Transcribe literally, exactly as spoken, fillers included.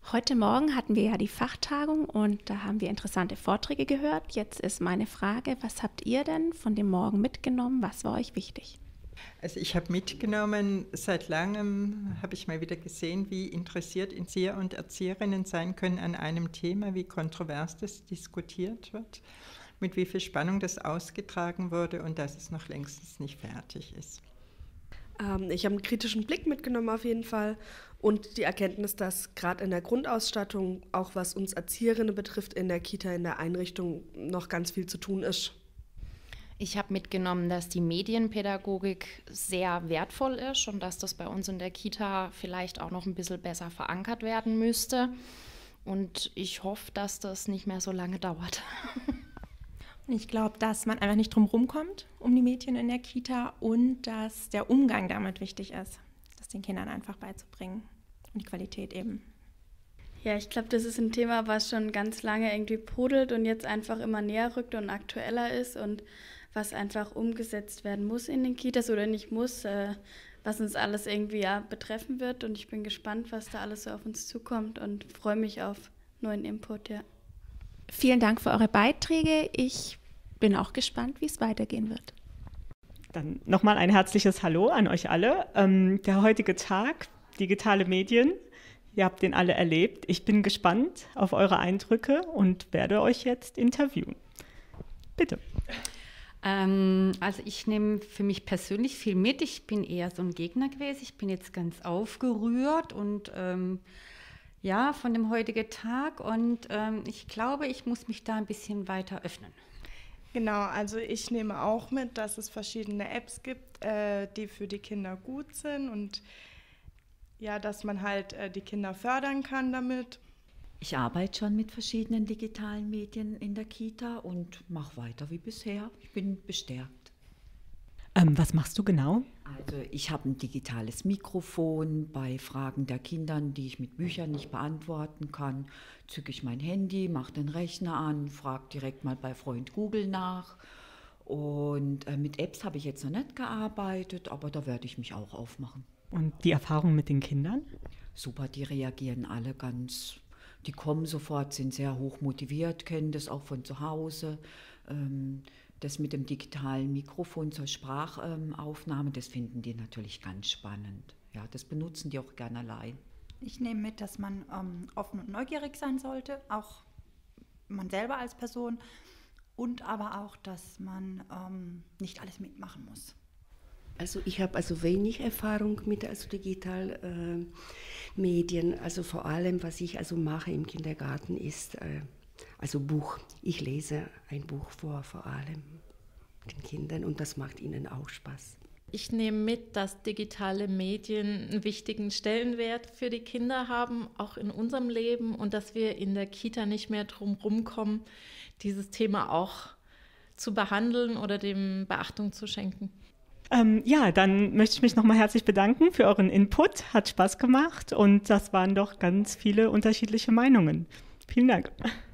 Heute Morgen hatten wir ja die Fachtagung und da haben wir interessante Vorträge gehört. Jetzt ist meine Frage, was habt ihr denn von dem Morgen mitgenommen? Was war euch wichtig? Also ich habe mitgenommen, seit langem habe ich mal wieder gesehen, wie interessiert Erzieher und Erzieherinnen sein können an einem Thema, wie kontrovers das diskutiert wird, mit wie viel Spannung das ausgetragen wurde und dass es noch längstens nicht fertig ist. Ähm, ich habe einen kritischen Blick mitgenommen auf jeden Fall und die Erkenntnis, dass gerade in der Grundausstattung, auch was uns Erzieherinnen betrifft, in der Kita, in der Einrichtung noch ganz viel zu tun ist. Ich habe mitgenommen, dass die Medienpädagogik sehr wertvoll ist und dass das bei uns in der Kita vielleicht auch noch ein bisschen besser verankert werden müsste. Und ich hoffe, dass das nicht mehr so lange dauert. Ich glaube, dass man einfach nicht drum rumkommt, um die Mädchen in der Kita und dass der Umgang damit wichtig ist, das den Kindern einfach beizubringen und die Qualität eben. Ja, ich glaube, das ist ein Thema, was schon ganz lange irgendwie brodelt und jetzt einfach immer näher rückt und aktueller ist und was einfach umgesetzt werden muss in den Kitas oder nicht muss, äh, was uns alles irgendwie ja betreffen wird. Und ich bin gespannt, was da alles so auf uns zukommt und freue mich auf neuen Input, ja. Vielen Dank für eure Beiträge. Ich bin auch gespannt, wie es weitergehen wird. Dann nochmal ein herzliches Hallo an euch alle. Ähm, der heutige Tag, digitale Medien, ihr habt den alle erlebt. Ich bin gespannt auf eure Eindrücke und werde euch jetzt interviewen. Bitte. Ähm, also ich nehme für mich persönlich viel mit. Ich bin eher so ein Gegner gewesen. Ich bin jetzt ganz aufgerührt und ähm, ja, von dem heutigen Tag und ähm, ich glaube, ich muss mich da ein bisschen weiter öffnen. Genau, also ich nehme auch mit, dass es verschiedene Apps gibt, äh, die für die Kinder gut sind und ja, dass man halt äh, die Kinder fördern kann damit. Ich arbeite schon mit verschiedenen digitalen Medien in der Kita und mache weiter wie bisher. Ich bin bestärkt. Ähm, was machst du genau? Also ich habe ein digitales Mikrofon. Bei Fragen der Kindern, die ich mit Büchern nicht beantworten kann, zücke ich mein Handy, mache den Rechner an, frage direkt mal bei Freund Google nach. Und äh, mit Apps habe ich jetzt noch nicht gearbeitet, aber da werde ich mich auch aufmachen. Und die Erfahrung mit den Kindern? Super, die reagieren alle ganz, die kommen sofort, sind sehr hoch motiviert, kennen das auch von zu Hause. Ähm, Das mit dem digitalen Mikrofon zur Sprachaufnahme, das finden die natürlich ganz spannend. Ja, das benutzen die auch gerne allein. Ich nehme mit, dass man ähm, offen und neugierig sein sollte, auch man selber als Person, und aber auch, dass man ähm, nicht alles mitmachen muss. Also ich habe also wenig Erfahrung mit also digital äh, Medien. Also vor allem, was ich also mache im Kindergarten ist äh, Also Buch, ich lese ein Buch vor, vor allem den Kindern und das macht ihnen auch Spaß. Ich nehme mit, dass digitale Medien einen wichtigen Stellenwert für die Kinder haben, auch in unserem Leben und dass wir in der Kita nicht mehr drum rumkommen, dieses Thema auch zu behandeln oder dem Beachtung zu schenken. Ähm, ja, dann möchte ich mich nochmal herzlich bedanken für euren Input. Hat Spaß gemacht und das waren doch ganz viele unterschiedliche Meinungen. Vielen Dank.